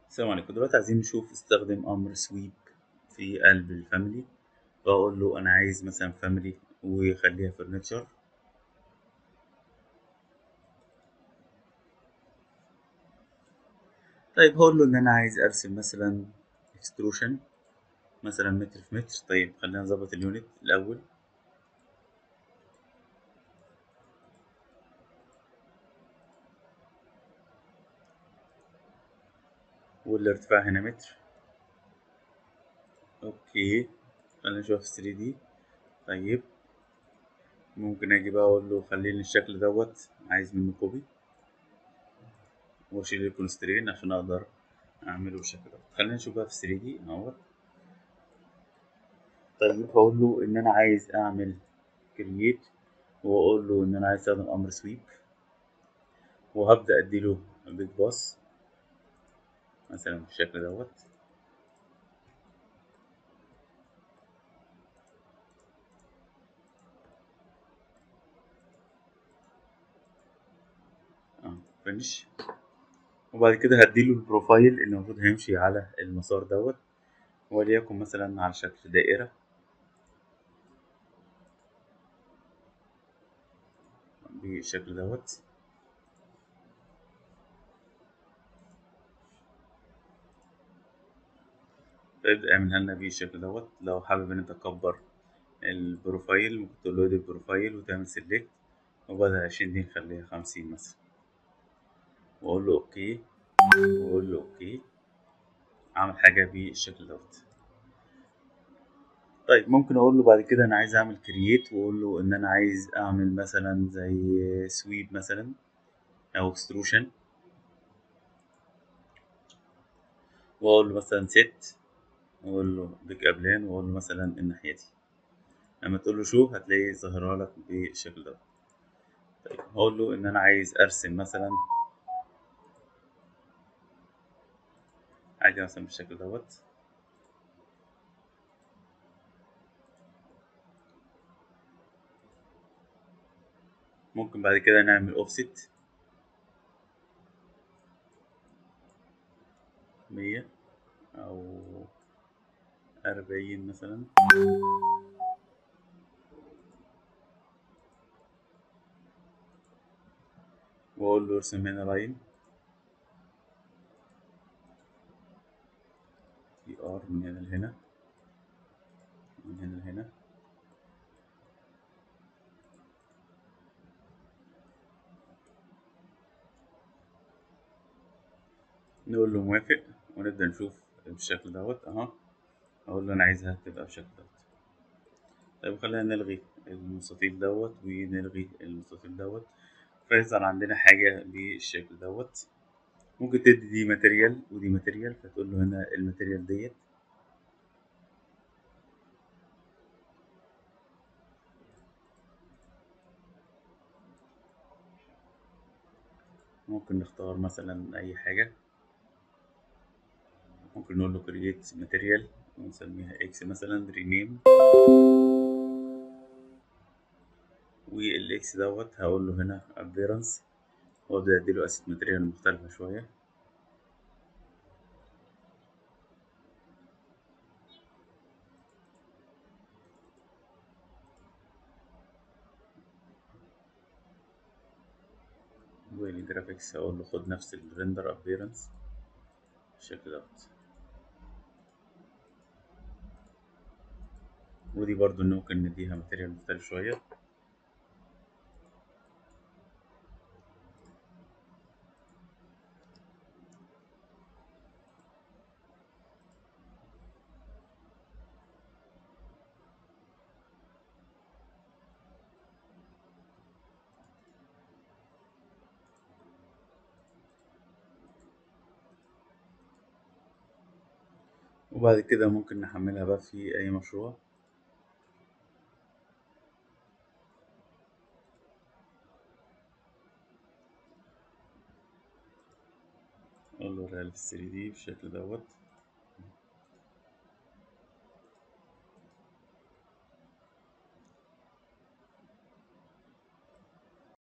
السلام عليكم. دلوقتي عايزين نشوف استخدم أمر سويب في قلب الفاميلي. بقول له أنا عايز مثلا فاميلي وخليها فرنتشر. طيب هقول له إن أنا عايز أرسم مثلا اكستروشن مثلا متر في متر. طيب خلينا نظبط اليونت الأول. والارتفاع هنا متر. أوكي، خلينا نشوف 3D. طيب ممكن أجي بقى أقول له خليني الشكل دوت عايز منه كوبي وأشيل الكونسترين عشان أقدر أعمله بالشكل دوت. خلينا نشوف بقى في 3D أهوت. طيب هقول له إن أنا عايز أعمل كرييت، واقول له ان انا عايز استخدم امر سويب، وهبدا اديله بيج باص مثلا بالشكل دوت. اه فينش. وبعد كده هديله البروفايل اللي المفروض هيمشي على المسار دوت، وليكن مثلا على شكل دائرة بالشكل دوت. فيبدأ يعملها لنا بالشكل دوت. لو حابب ان انت تكبر البروفايل ممكن تقول له البروفايل وتعمل سيلكت، وبدل 20 دي نخليها 50 مثلا، واقول له اوكي، واقول له اوكي. عمل حاجة بالشكل دوت. طيب ممكن اقول له بعد كده انا عايز اعمل كرييت، واقول له ان انا عايز اعمل مثلا زي سويب مثلا او اكستروشن، واقول له مثلا سيت، واقول له بيك ابلان، واقول له مثلا الناحيه دي. لما تقول له شو هتلاقيه ظاهرها لك بالشكل ده. طيب هقول له ان انا عايز ارسم مثلا حاجه مثلا بالشكل دوت. ممكن بعد كده نعمل اوفست 100 او 40 مثلا، واقول له ارسم هنا لاين دي ار من هنا لهنا، من هنا لهنا. نقول له موافق، ونبدأ نشوف بالشكل دوت اهو. اقول له انا عايزها تبقى بالشكل دوت. طيب خلينا نلغي المستطيل دوت ونلغي المستطيل دوت، فيظهر عندنا حاجة بالشكل دوت. ممكن تدي دي ماتيريال ودي ماتيريال، فتقول له هنا الماتيريال ديت. ممكن نختار مثلا أي حاجة. ممكن نقول له create ماتيريال ونسميها X مثلا rename. والإكس دوت هقول له هنا appearance، وأبدأ أديله أسيت ماتيريال مختلفة شوية. والجرافيكس هقول له خد نفس الريندر appearance بالشكل دوت. ودي برضو إن ممكن نديها ماتيريال مختلف شوية. وبعد كده ممكن نحملها بقى في أي مشروع. أقول له في 3D بالشكل دوت.